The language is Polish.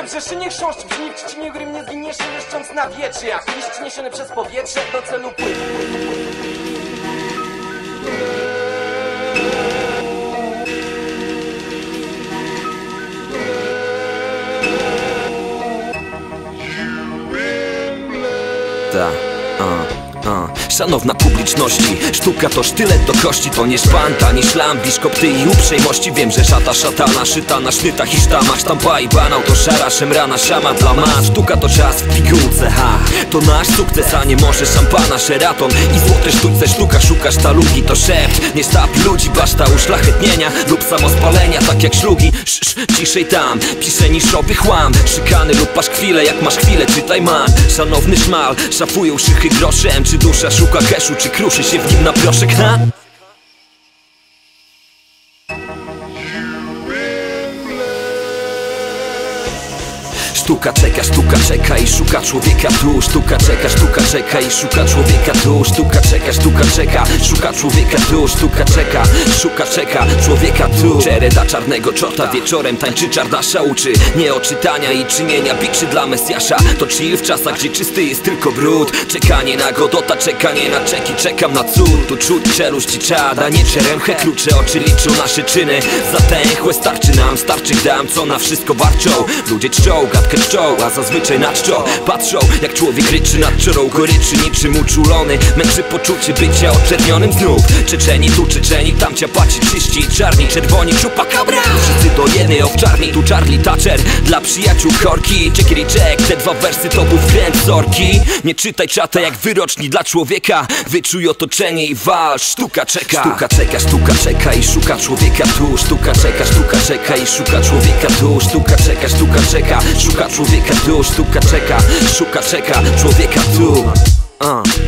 brzeszy, niech chrząszcz brzmi w trzcinie góry, mnie zginiesz, leszcząc na wieczy. Jak liść niesiony przez powietrze do celu pływ. Szanowna publiczności, sztuka to sztylet do kości. To nie szpanta, nie szlam, biszkop ty i uprzejmości. Wiem, że szata szatana, szyta na sznytach i sztamach. Sztampa i banał to szara, szemrana, szama dla mas. Sztuka to czas w pigułce, ha. To nasz sukces, a nie może szampana, Sheraton i złote sztućce. Sztuka, szukasz talugi, to szept, nie sztab ludzi. Baszta uszlachetnienia lub samospalenia, tak jak szlugi. Ciszej tam, pisze niszowy chłam. Szykany lub paszkwile, jak masz chwilę, czytaj man. Szanowny szmal, szafują szychy groszem. Czy dusza szuka keszu, czy kruszy się w nim na proszek, ha? Sztuka czeka i szuka człowieka tu. Sztuka czeka i szuka człowieka tu. Sztuka czeka, szuka człowieka tu. Sztuka czeka człowieka tu. Czereda czarnego czorta wieczorem tańczy, czardasza uczy nie o czytania i czynienia biczy dla Mesjasza. To chill w czasach, gdzie czysty jest tylko brud. Czekanie na Godota, czekanie na czeki. Czekam na cud, tu czuć czeluść czada, nie czeremchę. Klucze oczy liczą nasze czyny. Zatęchłe starczy nam, starczy dam, co na wszystko warczą. Ludzie czczą, gadkę czczą, a zazwyczaj na czczo patrzą, jak człowiek ryczy nad czorą goryczy, niczym uczulony. Męczy poczucie bycia oczernionym znów. Czeczeni tu, Czeczeni tam, ciapaci czyści i czarni, czerwoni, czupakabra. Wszyscy do jeny owczarni, tu Charlie Thatcher. Dla przyjaciół korki, check, te dwa wersy to był wkręt zorki. Nie czytaj czata jak wyroczni dla człowieka. Wyczuj otoczenie i walcz, sztuka czeka i szuka człowieka tu. Sztuka czeka i szuka człowieka tu. Sztuka czeka, szuka człowieka tu. Sztuka czeka człowieka tu.